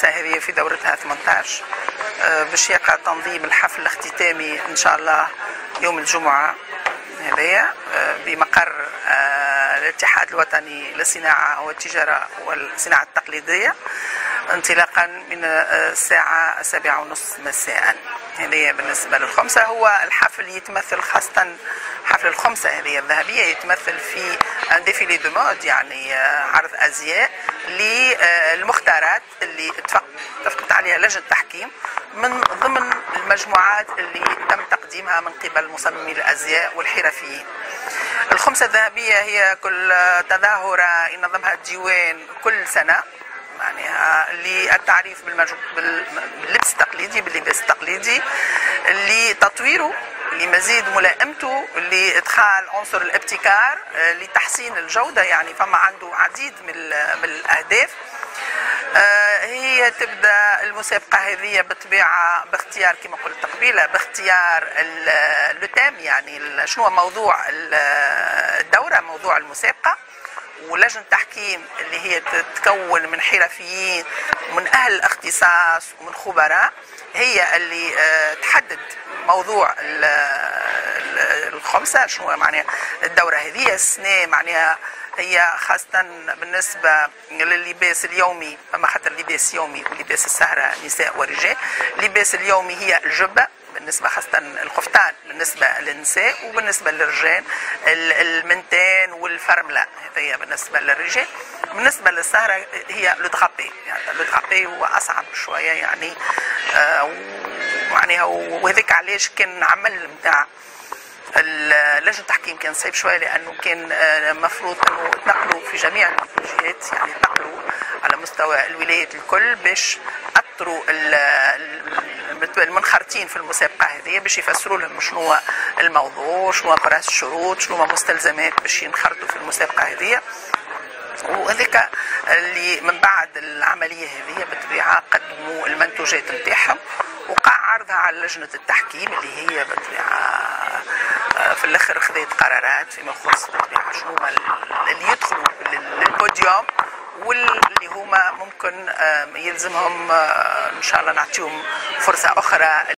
الخمسة هذه في دورتها 18 باش يقع تنظيم الحفل الاختتامي إن شاء الله يوم الجمعة هذايا بمقر الاتحاد الوطني للصناعة والتجارة والصناعة التقليدية انطلاقا من الساعة 7:30 مساء. هذه بالنسبة للخمسة. هو الحفل يتمثل خاصة حفل الخمسة هذه الذهبية يتمثل في ديفيلي دو مود، يعني عرض أزياء للمختارات اللي اتفقت عليها لجنة التحكيم من ضمن المجموعات اللي تم تقديمها من قبل مصممي الأزياء والحرفيين. الخمسة الذهبية هي كل تظاهرة ينظمها الديوان كل سنة، يعني للتعريف باللبس التقليدي، باللباس التقليدي، لتطويره، لمزيد ملائمته، لإدخال عنصر الابتكار، لتحسين الجودة. يعني فما عنده عديد من الأهداف. هي تبدأ المسابقة هذه بطبيعة باختيار كما قلت قبيلة، باختيار اللتام، يعني شنو موضوع الدورة، موضوع المسابقة، ولجنة تحكيم اللي هي تتكون من حرفيين ومن أهل الاختصاص ومن خبراء هي اللي تحدد موضوع الخمسة. شنو معناها الدورة هذه السنة؟ معناها هي خاصة بالنسبة لللباس اليومي، أما خاطر لباس يومي ولباس السهرة نساء ورجال. اللباس اليومي هي الجبة بالنسبة خاصة القفطان بالنسبة للنساء، وبالنسبة للرجال المنتان والفرملة، هذه بالنسبة للرجال. بالنسبة للسهرة هي لودغابي، يعني لودغابي هو أصعب شوية يعني معناها، وهذاك علاش كان عمل متاع لجنة التحكيم كان صعيب شوية، لأنه كان مفروض أنه تنقلوا في جميع الاتجاهات، يعني تنقلوا على مستوى الولايات الكل باش أطروا المنخرطين في المسابقة هذه باش يفسروا لهم شنو الموضوع، شنو براس الشروط، شنو مستلزمات باش ينخرطوا في المسابقة هذه. وهذيك اللي من بعد العملية هذه بطبيعة قدموا المنتوجات نتاعهم وقع عرضها على لجنة التحكيم اللي هي بطبيعة في الاخر خذت قرارات فيما يخص بطبيعة شنو اللي يدخلوا للبوديوم واللي هما ممكن يلزمهم ان شاء الله نعطيهم فرصة اخرى